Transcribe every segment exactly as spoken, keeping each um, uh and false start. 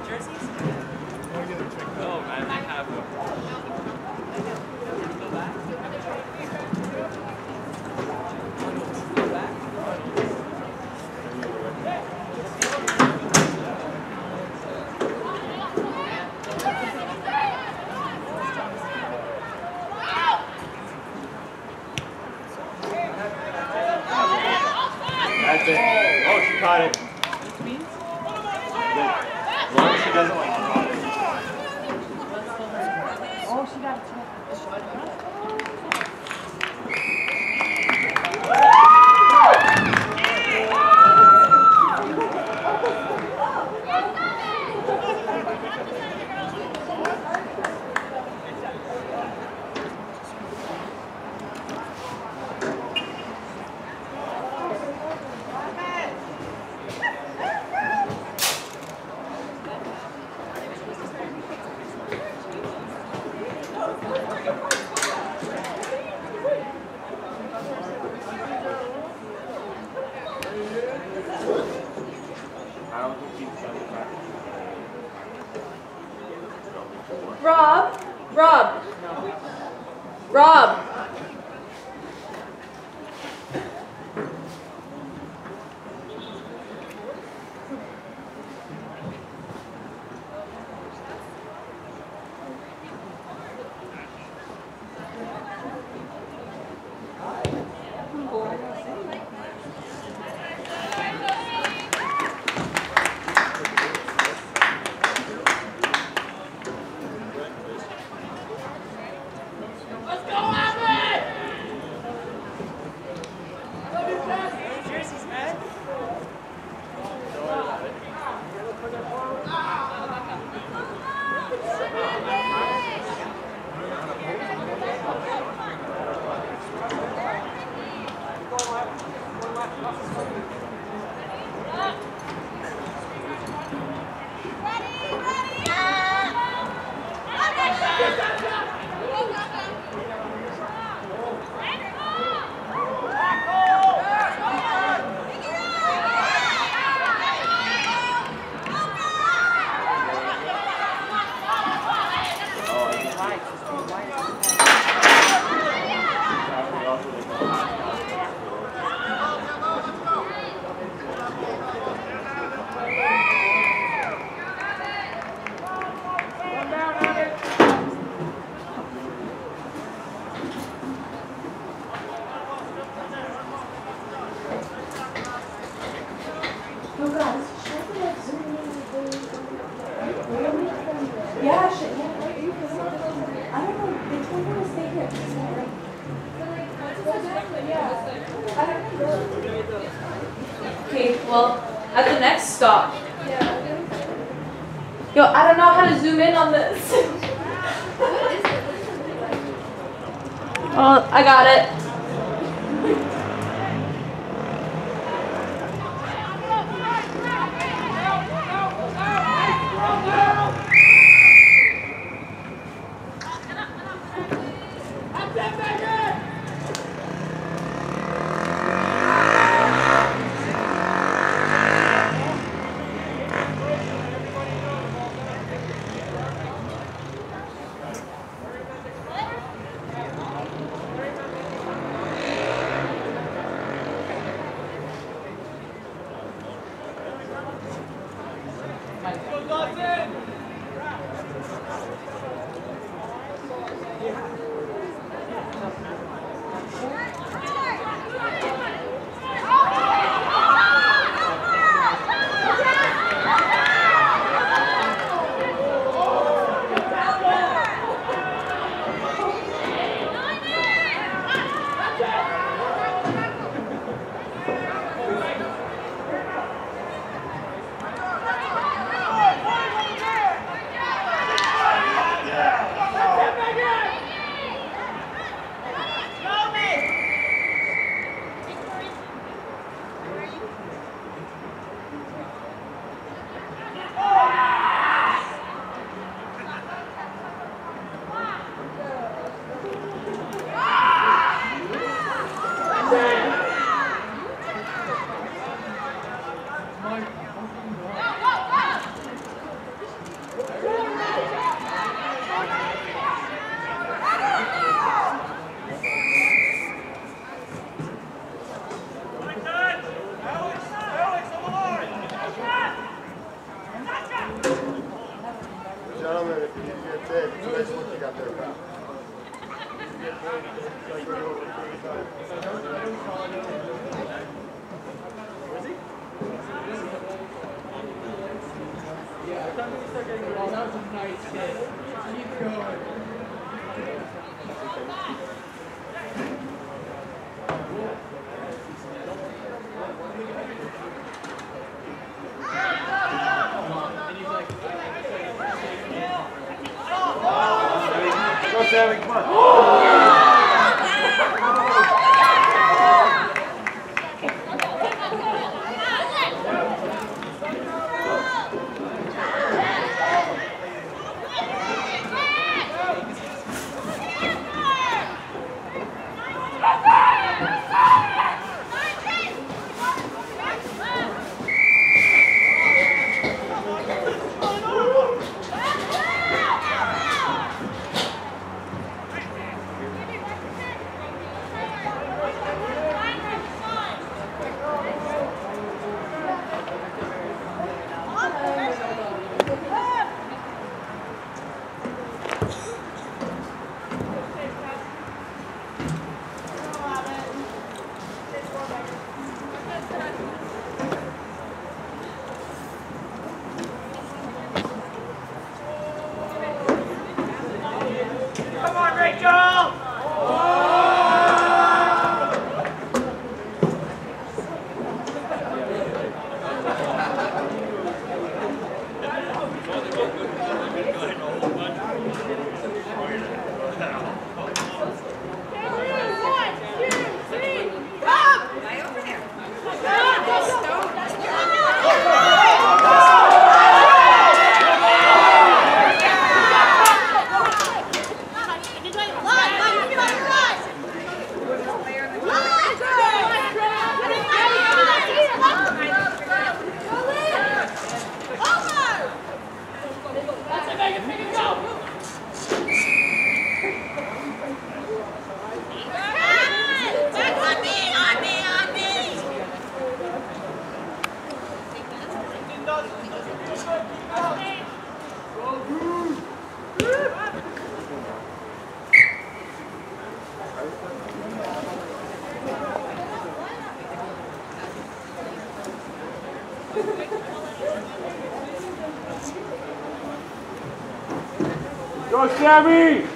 Oh man, they have them. That's it. Oh, she caught it. As long as she doesn't like drop it. Oh, she got it. Rob, Rob, Rob. Okay, well, at the next stop. Yo, I don't know how to zoom in on this. Oh, I got it. Dave, it's a nice look you got there, pal. Well, that was a nice hit. Keep going. Go, Sammy, come on. Come on, Rachel! Go, Sammy!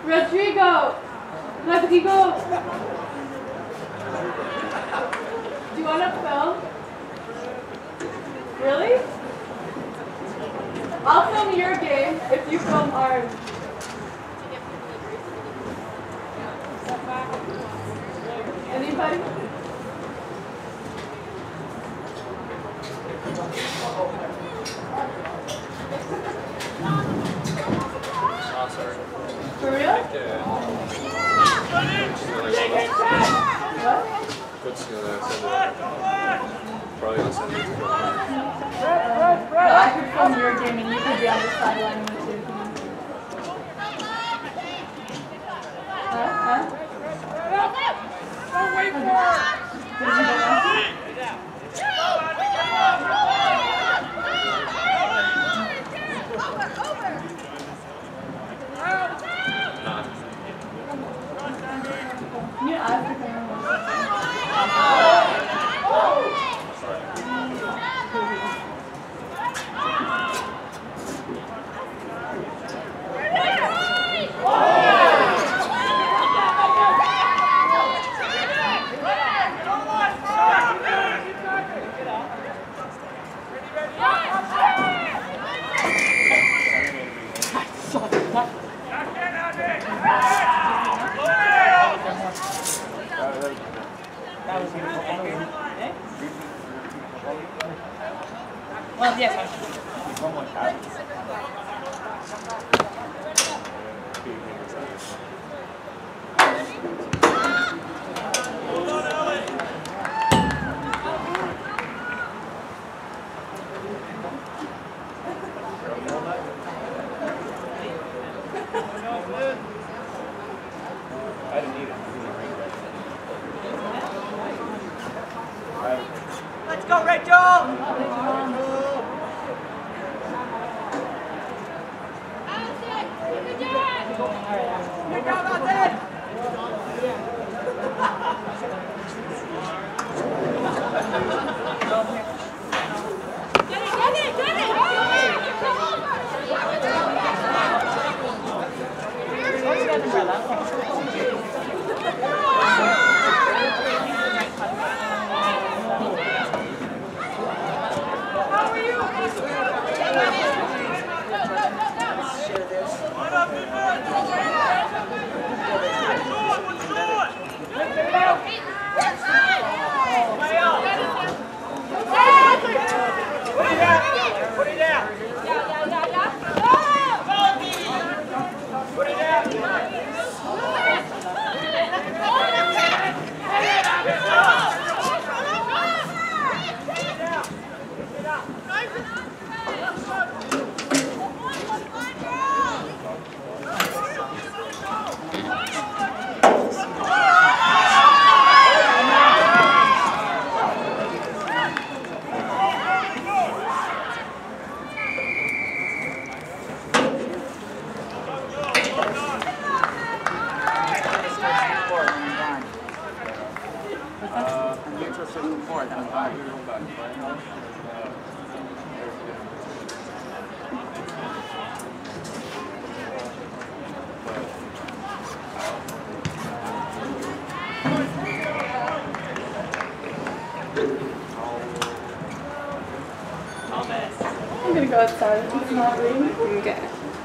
Rodrigo! Rodrigo! Do you want to film? Really? I'll film your game if you film ours. Anybody? Oh, sorry. For real? What? Coach is gonna send it. Probably gonna send it to the So I could film your game and you could be on the sideline with your team. Huh? Huh? Don't wait for it! Did you get that? Can you ask if anyone Well, yes, I should. I didn't need it. Let's go, Rachel! Pick out that head! I'm gonna go outside. It's not raining. Okay.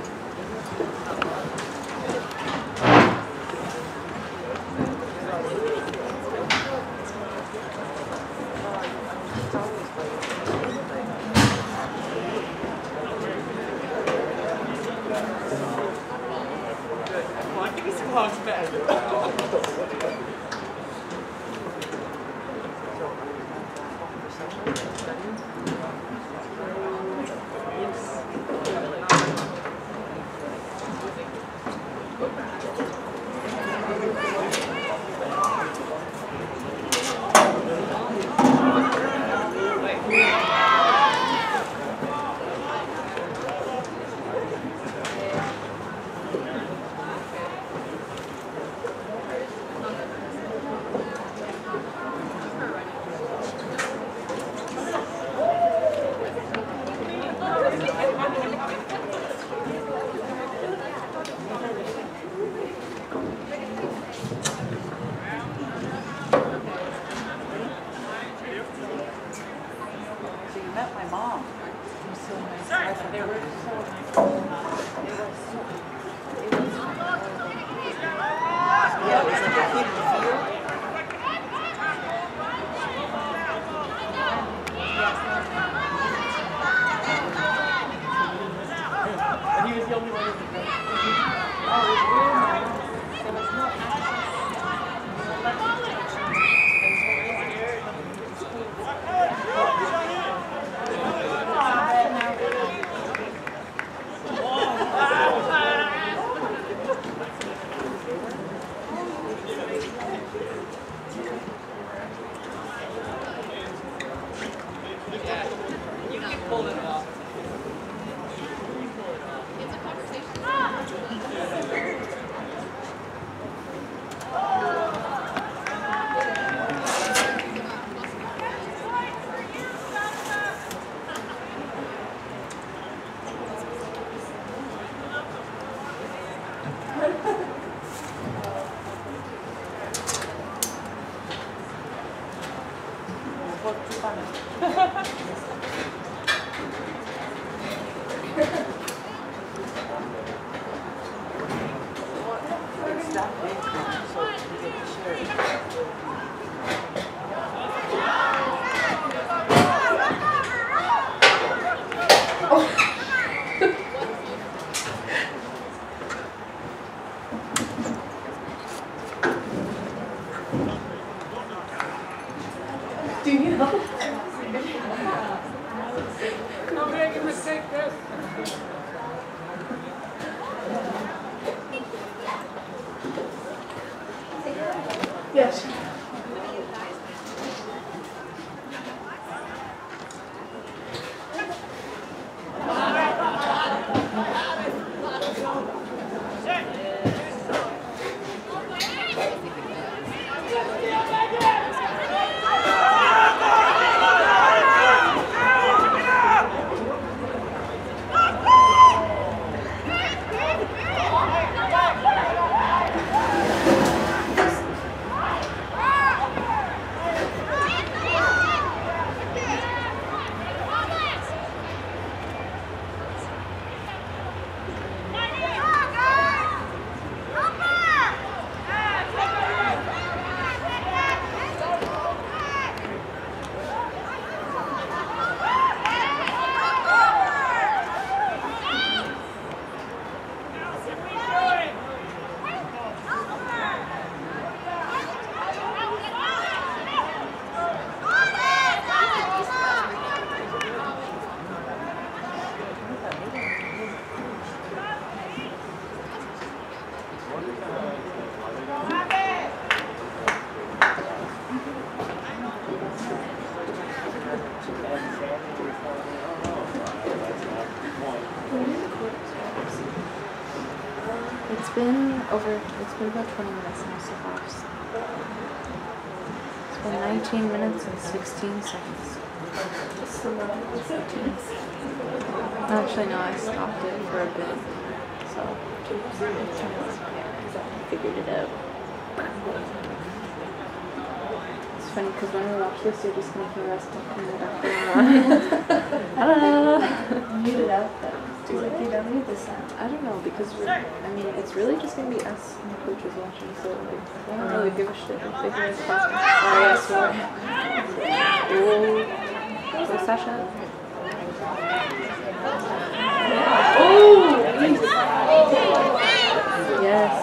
Give me some hugs back. Do you need help? Don't make a mistake, this. Yes. It's been over, it's been about twenty minutes now so far. It's been nineteen minutes and sixteen seconds. Actually, no, I stopped it for a bit. So, yeah, I figured it out. It's funny because when we watch this, you're just making us talk in the background. I don't know. Mute it out though. Do like you don't need the sound. I don't know because we're, I mean, it's really just gonna be us and the coaches watching, so like, I don't really give a shit if they hear us talking. Sorry, I swear. Oh, go Sasha. Oh, yes.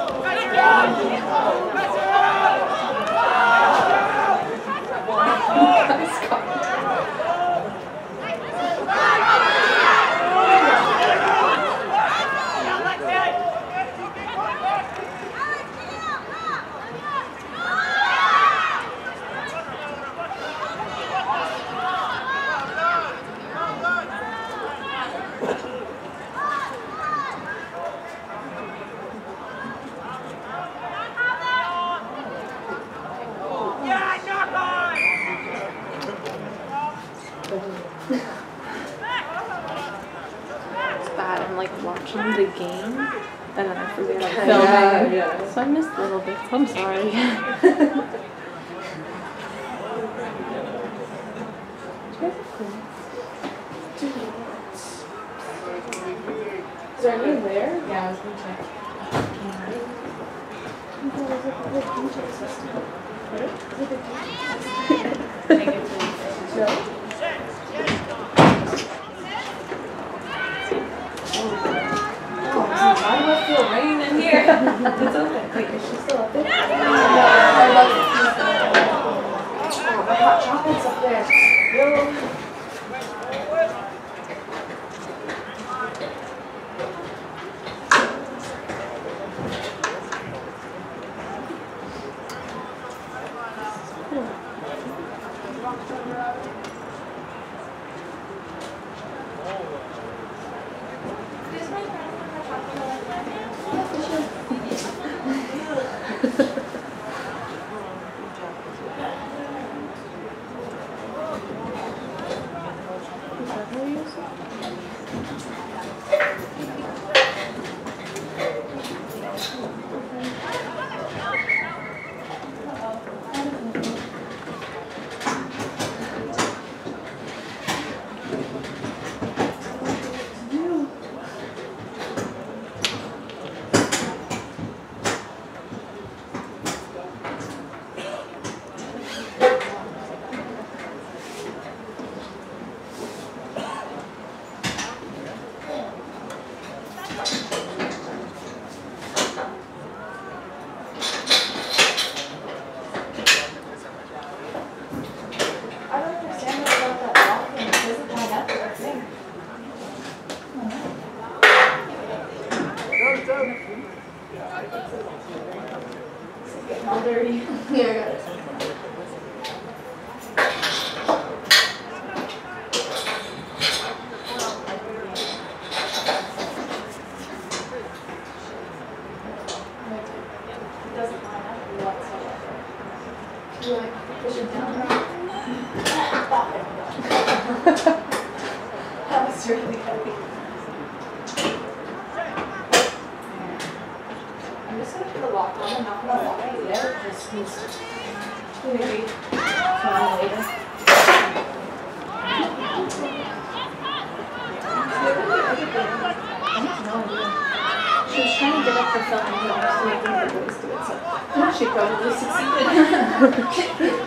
It's bad. I'm like watching the game and then I forget I'm filming. Yeah, yeah. So I missed little bits. I'm sorry. Is there anyone there? Yeah, I was gonna check. No? Why do I feel rain in here? It's open. Wait, is she still up there? No, I love it. Oh, my hot chocolate's up there. Yo. Cool. Here, I got it. It doesn't line up whatsoever. You like push it down. That was really heavy. I'm just gonna put the lock on. I'm not gonna lock it yet, just because maybe tomorrow later. No idea. She was trying to get up her phone and she was making her voice do it, so she probably succeeded.